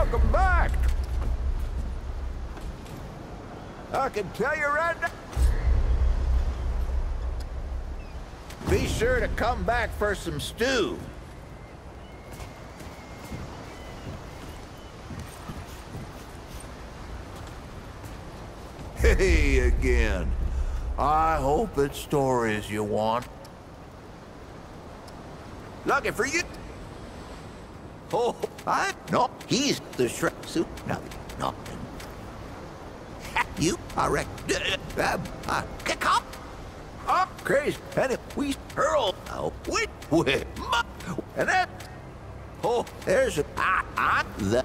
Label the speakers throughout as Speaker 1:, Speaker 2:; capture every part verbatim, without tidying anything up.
Speaker 1: Welcome back. I can tell you right now. Be sure to come back for some stew. Hey again. I hope it's stories you want. Lucky for you. Oh, I no, he's the shrimp soup. No, no. You are right. Uh, uh, kick up. Oh, crazy. And if we hurl out with with and that. Oh, there's a ah, ah, the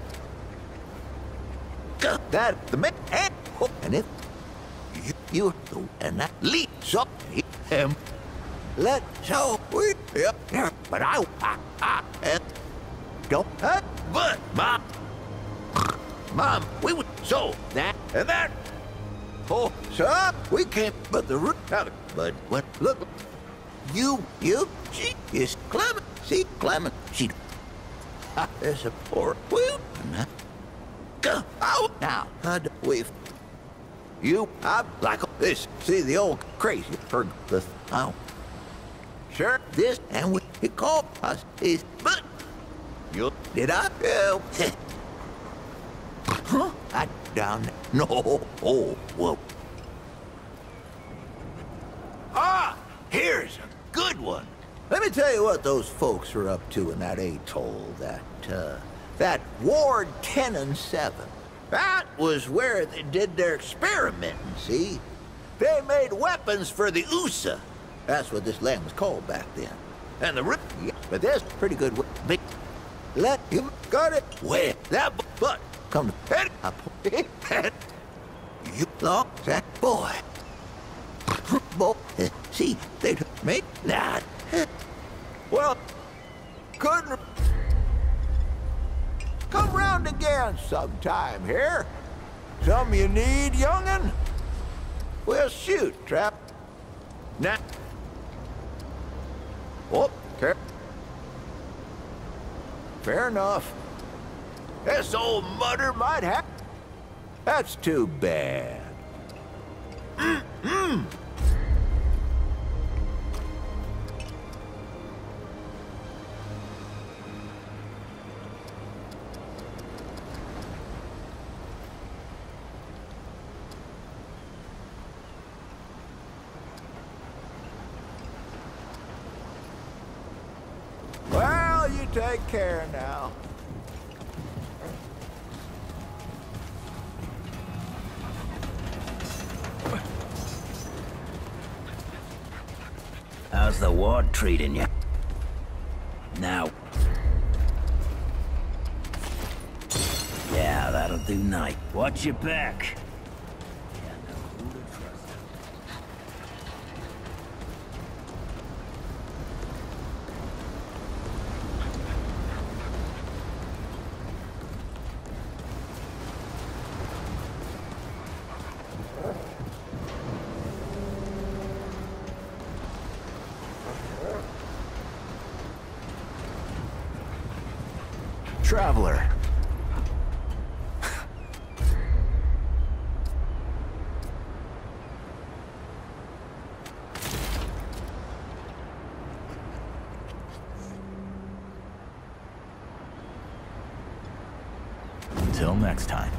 Speaker 1: that the man and if you you and that leads up him. Let so we yeah, but I I, I and don't uh, but mom mom we would so that and that. Oh, son, we can't but the root out of it. But what look you you she is Clement. See Clement she ah, there's a poor wheel go out now. I'd wave you I like this. See the old crazy for the oh. Sure this and we he called us is but you did I help? Huh? I down no oh whoa. Ah, here's a good one. Let me tell you what those folks are up to in that atoll, that uh that Ward ten and seven. That was where they did their experimenting, see? They made weapons for the U S A. That's what this land was called back then. And the rip, yeah, but that's pretty good. Big, let him got it. Where that but come to head up. You lost that boy. Boy, see, they make that. Well, couldn't come round again sometime here. Some you need, young'un? Well, shoot, Trap. Nah. Oh, okay. Fair enough. This old mutter might have. That's too bad. Mm-hmm. Well, you take care now.
Speaker 2: How's the ward treating you? Now. Yeah, that'll do night. Watch your back.
Speaker 1: Traveler.
Speaker 2: Until next time.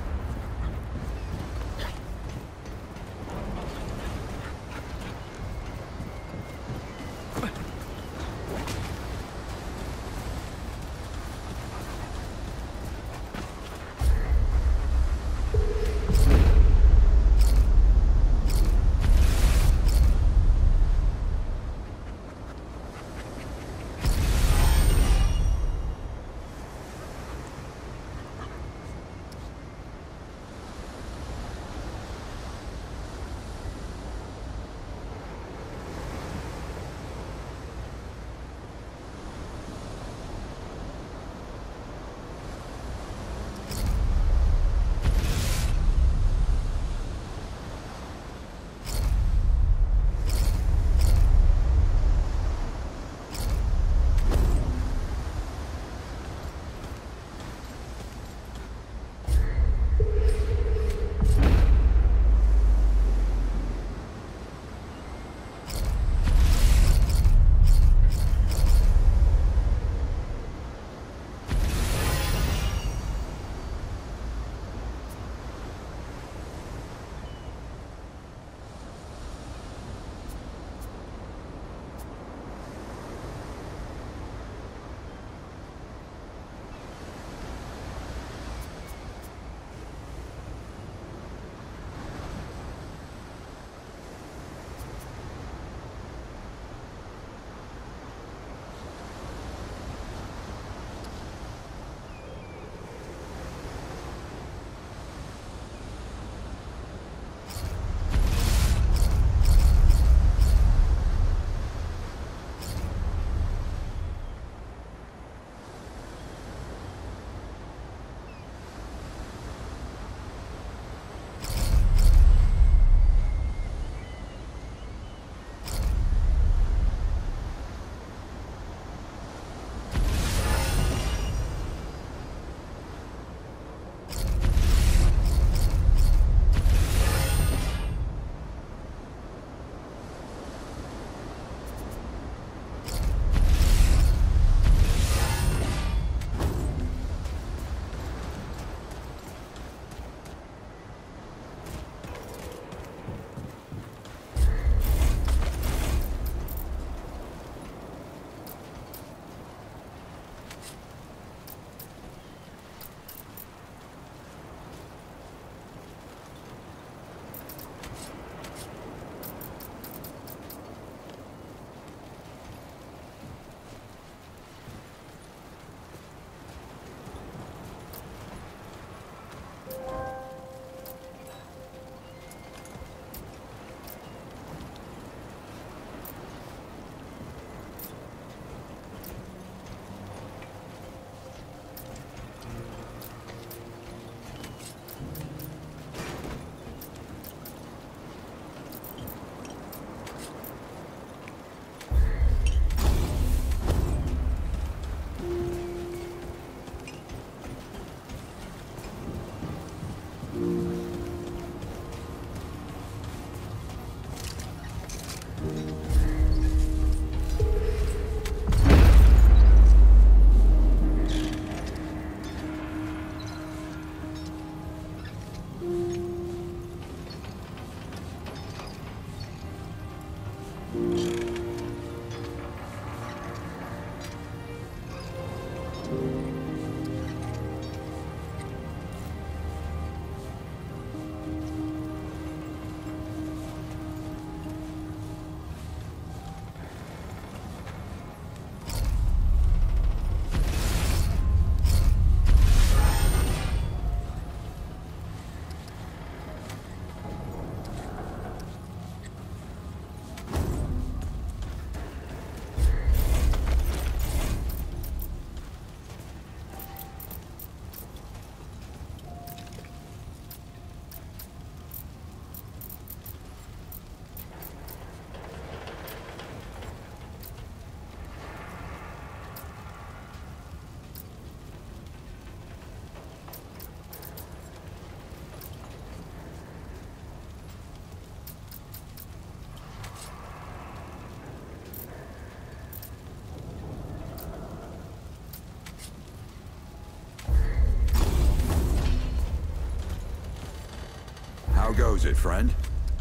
Speaker 3: How goes it, friend?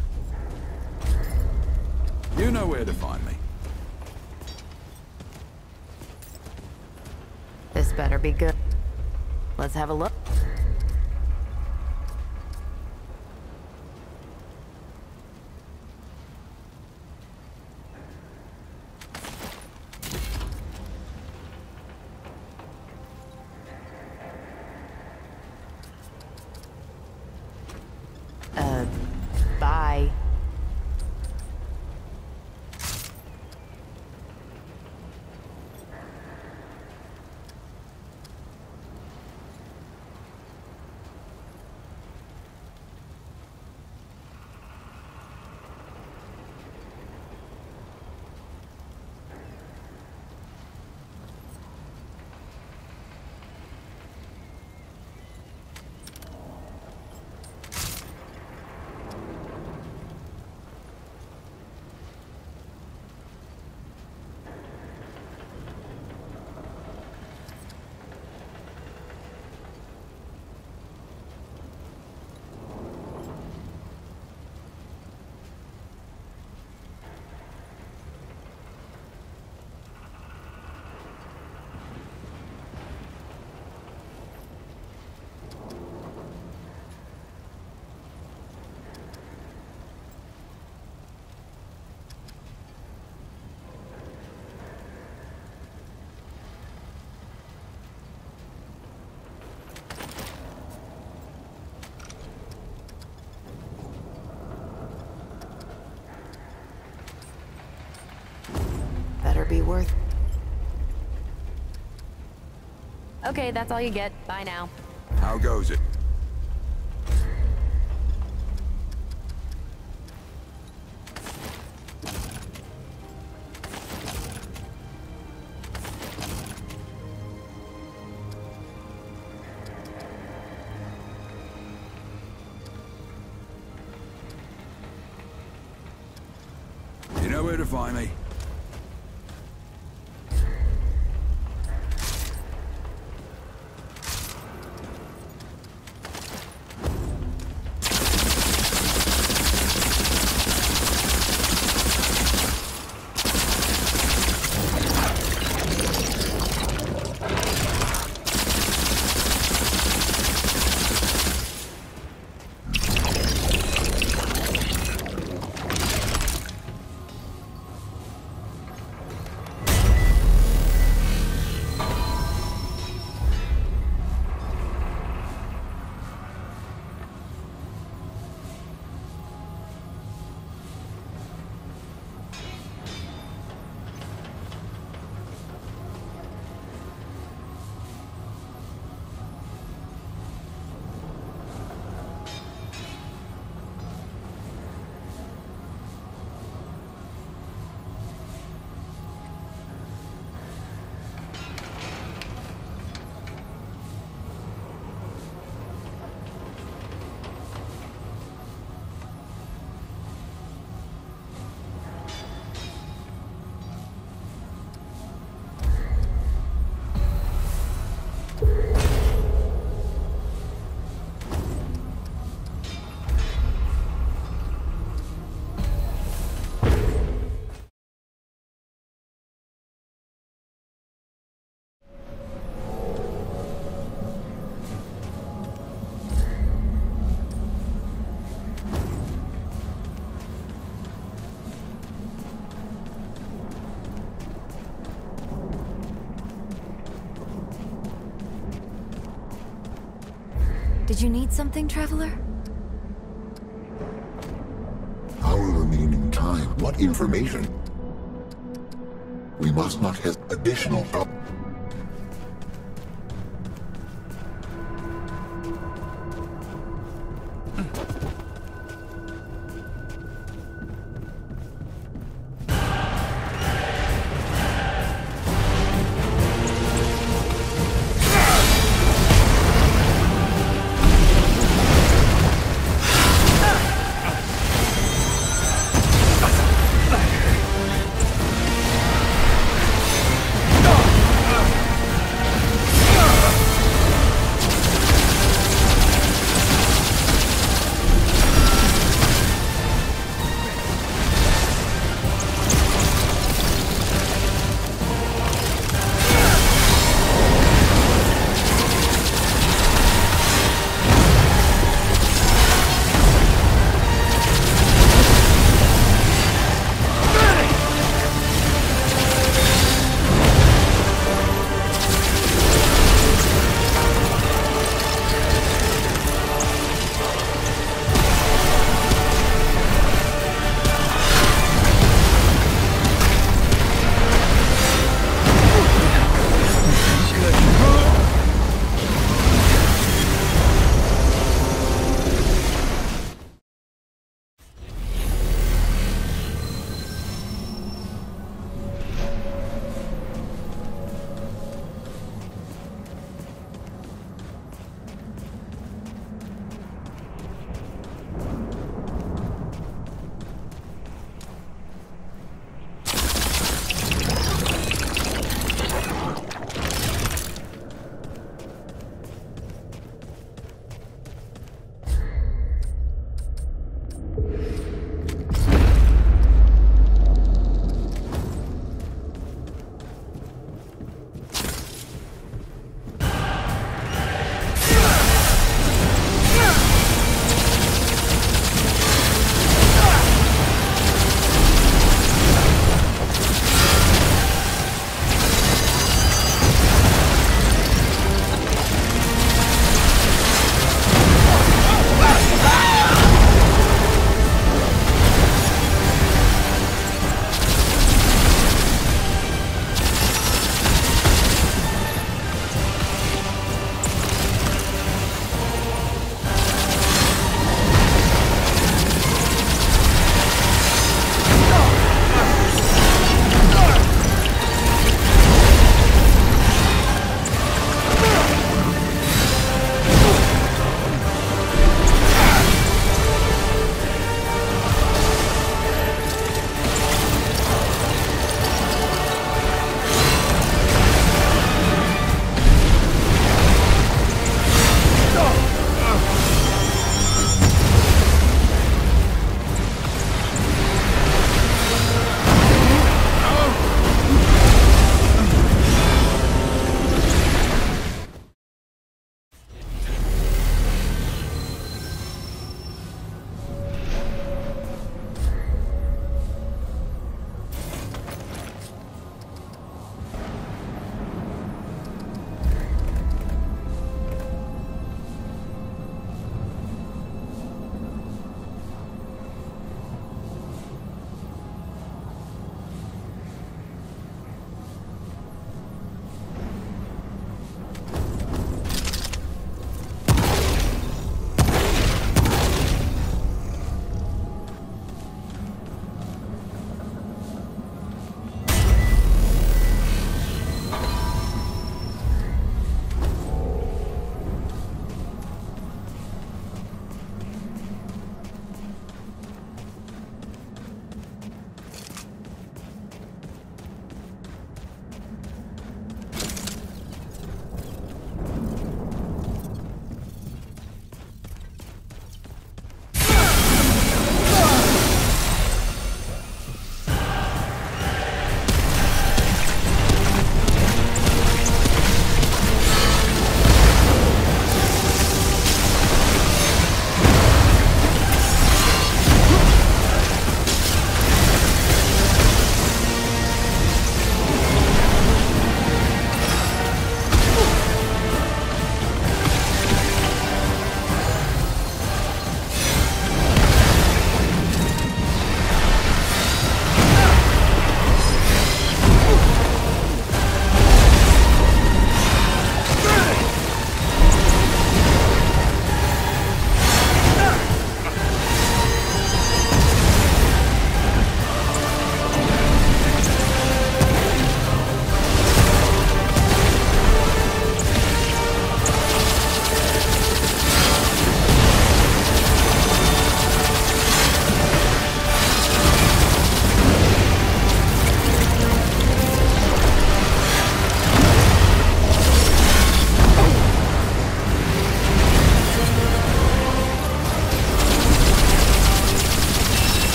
Speaker 3: You know where to find me.
Speaker 4: This better be good. Let's have a look. Uh, bye. Better be worth. Okay, that's all you get. Bye now.
Speaker 3: How goes it? You know where to find me.
Speaker 4: Did you need something, Traveler?
Speaker 5: Our remaining time. What information? We must not have additional help.
Speaker 6: No!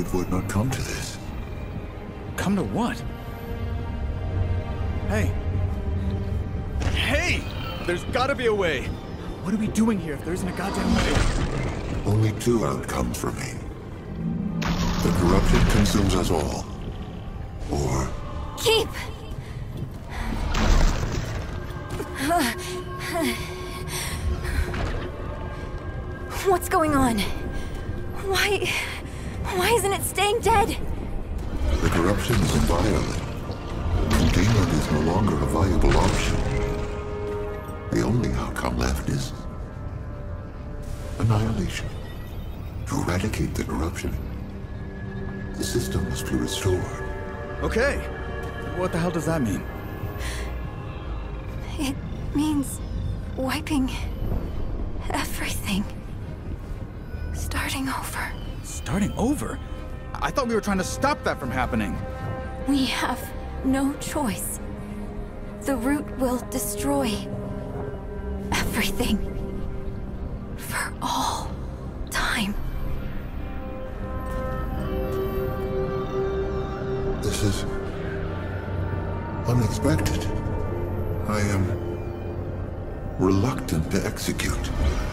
Speaker 5: it would not come to this.
Speaker 6: Come to what? Hey. Hey! There's gotta be a way! What are we doing here if there isn't a goddamn way?
Speaker 5: Only two outcomes remain. The corruption consumes us all. Or...
Speaker 7: Keep! What's going on? Why... Why isn't it staying dead?
Speaker 5: The corruption is inviolate. Containment is no longer a viable option. The only outcome left is... annihilation. To eradicate the corruption, the system must be restored.
Speaker 6: Okay. What the hell does that mean?
Speaker 7: It means wiping everything. Starting over.
Speaker 6: Starting over? I thought we were trying to stop that from happening.
Speaker 7: We have no choice. The root will destroy everything. For all time.
Speaker 5: This is... unexpected. I am... reluctant to execute.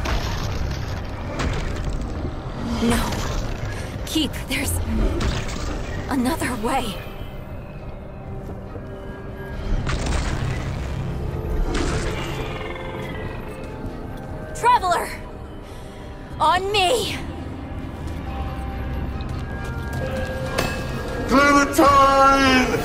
Speaker 7: No. Keep, there's... another way. Traveler! On me!
Speaker 5: Clementine!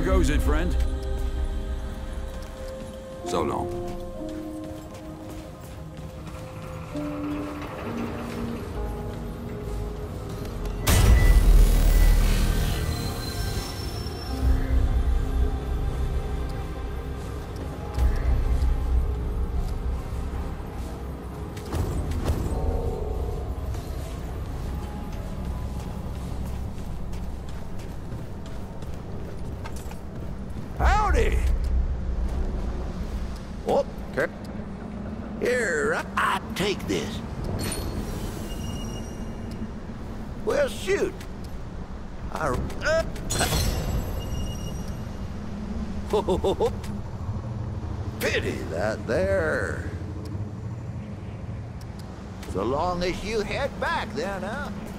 Speaker 3: goes it, friend? So long.
Speaker 1: Howdy! Oh, okay. Here, I, I take this. Well, shoot. I... Uh, pity that there. So long as you head back then, huh?